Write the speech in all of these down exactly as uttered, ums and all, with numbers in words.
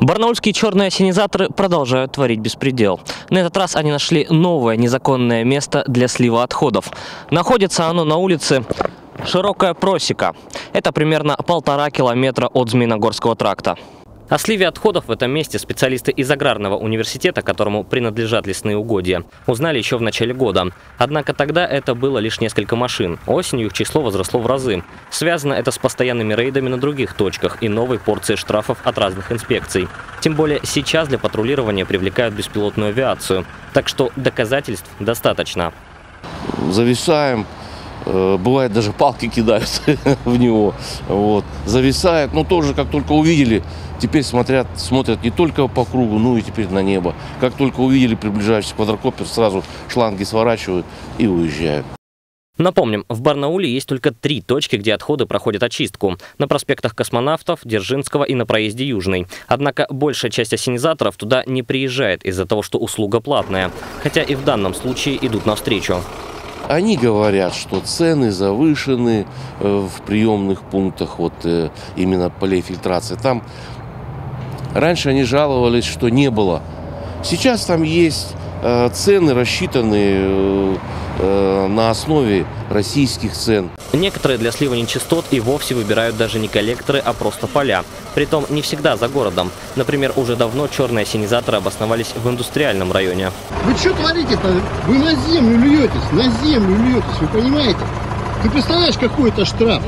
Барнаульские черные ассенизаторы продолжают творить беспредел. На этот раз они нашли новое незаконное место для слива отходов. Находится оно на улице Широкая Просека. Это примерно полтора километра от Змеиногорского тракта. О сливе отходов в этом месте специалисты из Аграрного университета, которому принадлежат лесные угодья, узнали еще в начале года. Однако тогда это было лишь несколько машин. Осенью их число возросло в разы. Связано это с постоянными рейдами на других точках и новой порцией штрафов от разных инспекций. Тем более сейчас для патрулирования привлекают беспилотную авиацию. Так что доказательств достаточно. Зависаем. Бывает, даже палки кидают в него. Вот. Зависает. Но тоже, как только увидели, теперь смотрят, смотрят не только по кругу, но и теперь на небо. Как только увидели приближающийся квадрокоптер, сразу шланги сворачивают и уезжают. Напомним, в Барнауле есть только три точки, где отходы проходят очистку. На проспектах Космонавтов, Дзержинского и на проезде Южный. Однако большая часть ассенизаторов туда не приезжает из-за того, что услуга платная. Хотя и в данном случае идут навстречу. Они говорят, что цены завышены в приемных пунктах, вот именно полей фильтрации. Там раньше они жаловались, что не было. Сейчас там есть цены, рассчитанные на основе российских цен. Некоторые для слива нечистот и вовсе выбирают даже не коллекторы, а просто поля. Притом не всегда за городом. Например, уже давно черные ассенизаторы обосновались в индустриальном районе. Вы что творите-то? Вы на землю льетесь, на землю льетесь, вы понимаете? Ты представляешь, какой это штраф?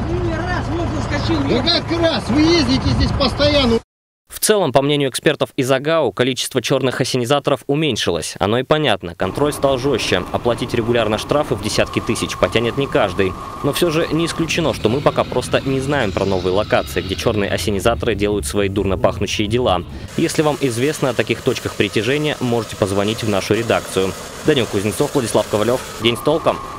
Да как раз, вы ездите здесь постоянно. В целом, по мнению экспертов из АГАУ, количество черных ассенизаторов уменьшилось. Оно и понятно, контроль стал жестче. Оплатить регулярно штрафы в десятки тысяч потянет не каждый. Но все же не исключено, что мы пока просто не знаем про новые локации, где черные ассенизаторы делают свои дурно пахнущие дела. Если вам известно о таких точках притяжения, можете позвонить в нашу редакцию. Данил Кузнецов, Владислав Ковалев. День с толком.